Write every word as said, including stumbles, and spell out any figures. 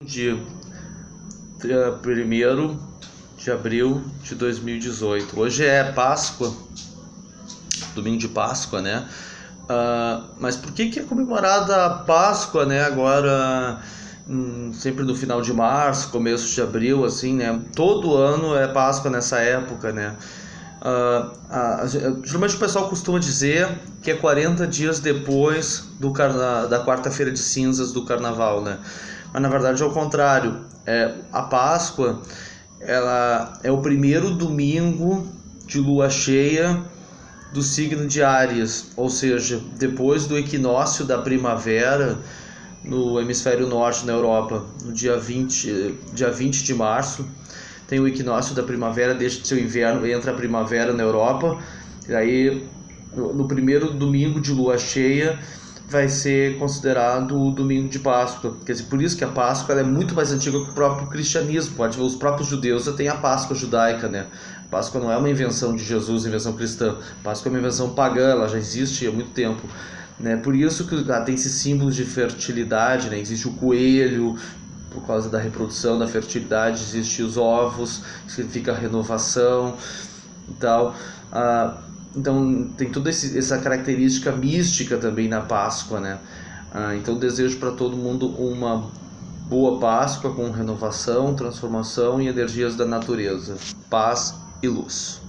Dia primeiro de abril de dois mil e dezoito. Hoje é Páscoa, domingo de Páscoa, né? Uh, mas por que que é comemorada a Páscoa, né? Agora, hum, sempre no final de março, começo de abril, assim, né? Todo ano é Páscoa nessa época, né? Uh, a, a, geralmente o pessoal costuma dizer que é quarenta dias depois do carna, da quarta-feira de cinzas do Carnaval, né? Mas na verdade é o contrário. É, a Páscoa ela é o primeiro domingo de lua cheia do signo de Áries, ou seja, depois do equinócio da primavera no hemisfério norte, na Europa, no dia vinte, dia vinte de março. Tem o equinócio da primavera, deixa de ser o inverno, entra a primavera na Europa. E aí, no primeiro domingo de lua cheia, vai ser considerado o domingo de Páscoa. Quer dizer, por isso que a Páscoa ela é muito mais antiga que o próprio cristianismo. Pode ver, os próprios judeus já têm a Páscoa judaica, né? A Páscoa não é uma invenção de Jesus, invenção cristã. A Páscoa é uma invenção pagã, ela já existe há muito tempo. Né? Por isso que ela tem esses símbolos de fertilidade, né? Existe o coelho, por causa da reprodução, da fertilidade, existem os ovos, que significa renovação e tal. Ah, então tem toda esse, essa característica mística também na Páscoa, né? Ah, então desejo para todo mundo uma boa Páscoa com renovação, transformação e energias da natureza. Paz e luz.